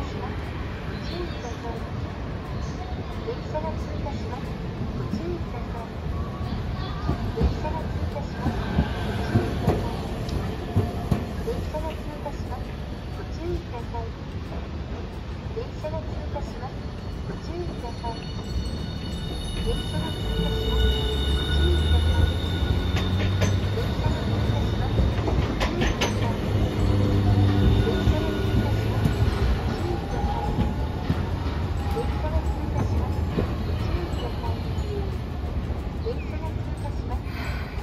します。ご注意ください。電車が通過します。ご注意ください。電車が通過します。ご注意ください。電車が通過します。ご注意ください。電車が通過します。ご注意ください。電車が通過します。ご注意ください。電車が通過します。ご注意ください。電車が通過します。ご注意ください。電車が通過します。ご注意ください。電車が通過します。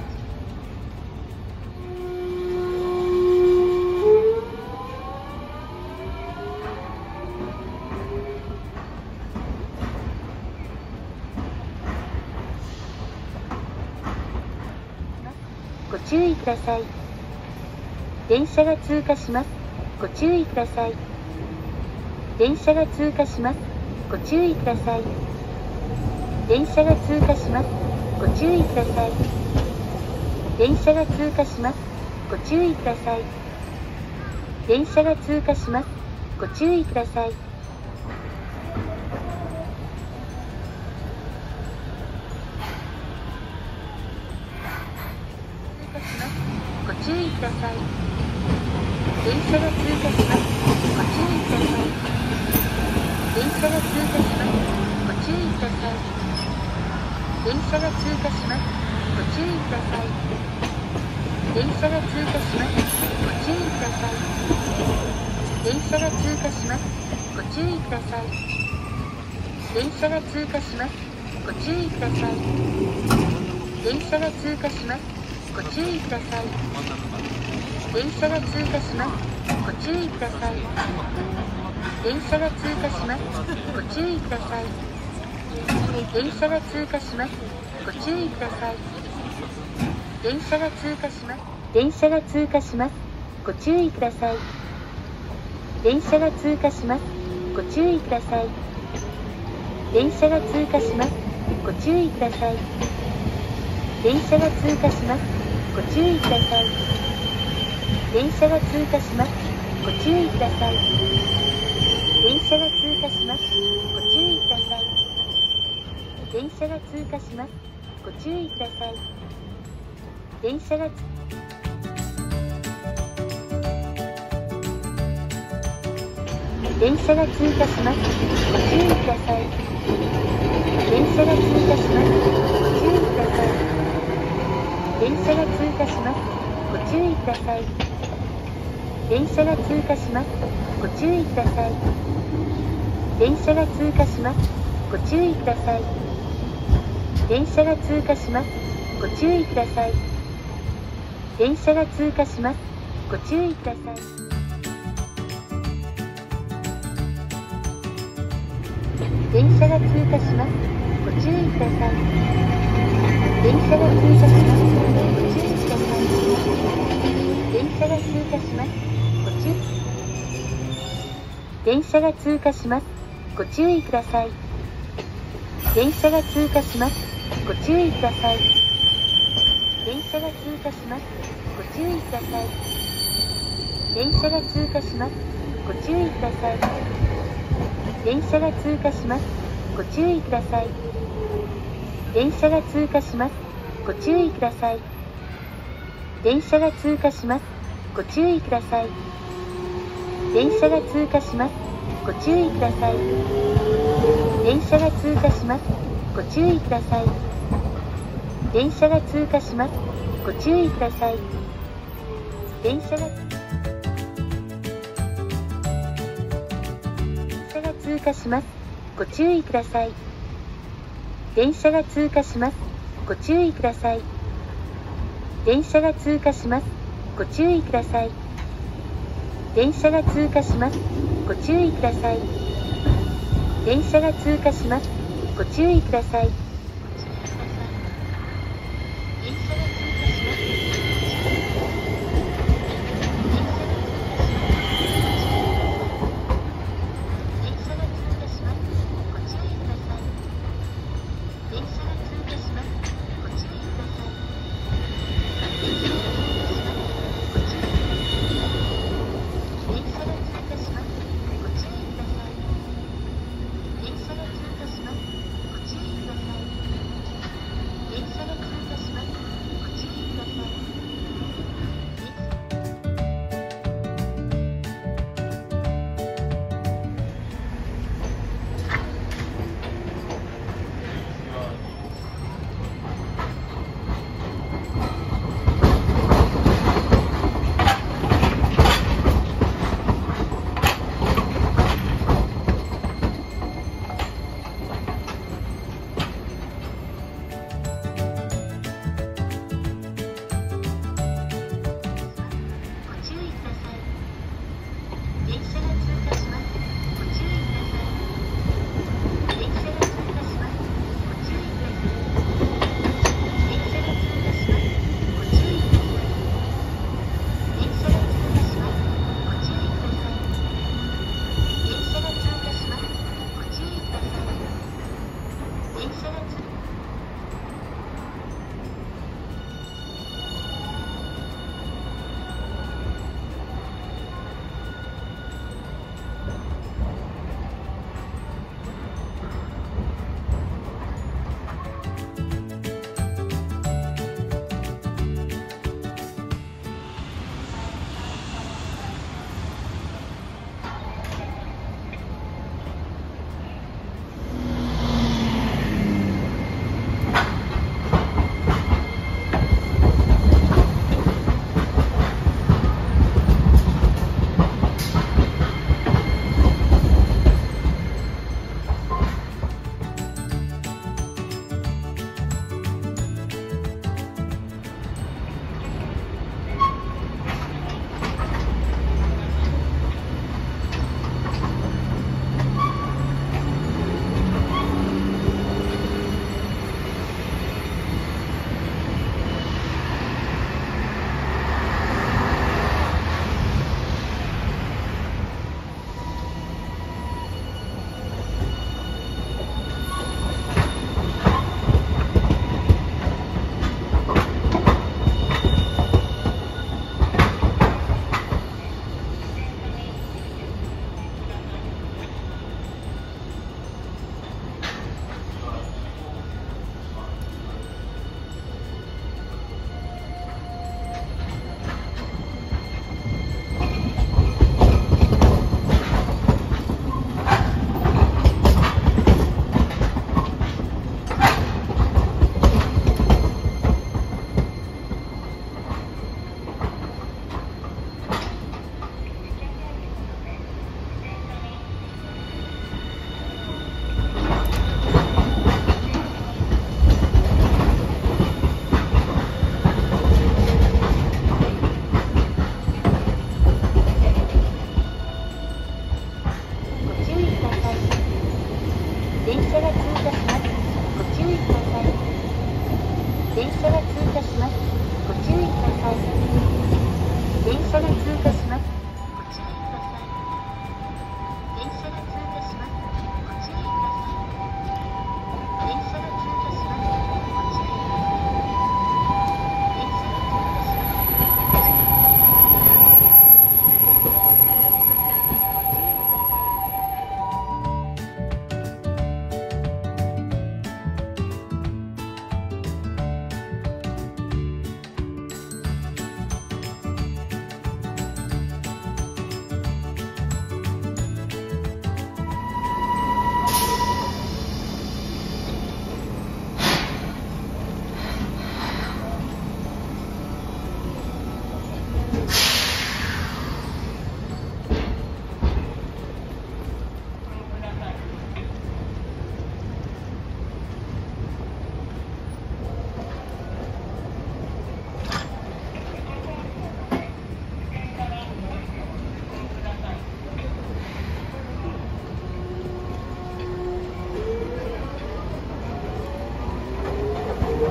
ご注意ください。電車が通過します。ご注意ください。電車が通過します。ご注意ください。電車が通過します。ご注意ください。電車が通過します。ご注意ください。電車が通過します。ご注意ください。ご注意ください。電車が通過します。ご注意ください。電車が通過します。ご注意ください。電車が通過します。ご注意ください。電車が通過します。ご注意ください。電車が通過します。ご注意ください。電車が通過します。ご注意ください。電車が通過します。ご注意ください。電車が通過します。ご注意ください。電車が通過します。ご注意ください。電車が通過します。ご注意ください。電車が通過します。電車が通過します。ご注意ください。電車が通過します。ご注意ください。電車が通過します。ご注意ください。電車が通過します。ご注意ください。電車が通過します。ご注意ください。電車が通過します。ご注意ください。電車が通過します。ご注意ください。電車が電車が通過します。ご注意ください。電車が通過します。ご注意ください。電車が通過します。ご注意ください。電車が通過します。ご注意ください。電車が通過します。ご注意ください。電車が通過します。ご注意ください。電車が通過します。ご注意ください。電車が通過します。ご注意ください。電車が通過します。ご注意ください。電車が通過します。ご注意。電車が通過します。ご注意ください。電車が通過します。ご注意ください。電車が通過します。ご注意ください。電車が通過します。ご注意ください。電車が通過します。ご注意ください。電車が通過します。ご注意ください。電車が通過します。ご注意ください。電車が通過します。ご注意ください。電車が通過します。ご注意ください。電車が通過します。ご注意ください。電車が通過します。ご注意ください。電車が通過します。ご注意ください。電車が通過します。ご注意ください。電車が通過します。ご注意ください。電車が通過します。ご注意ください。電車が通過します。ご注意ください。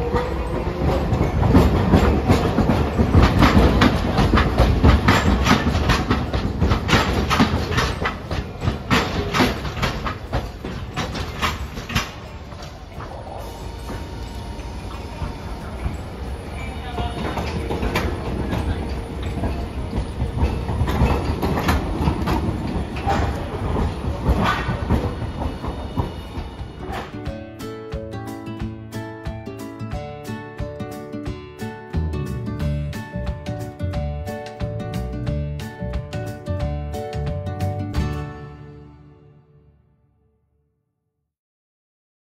ます。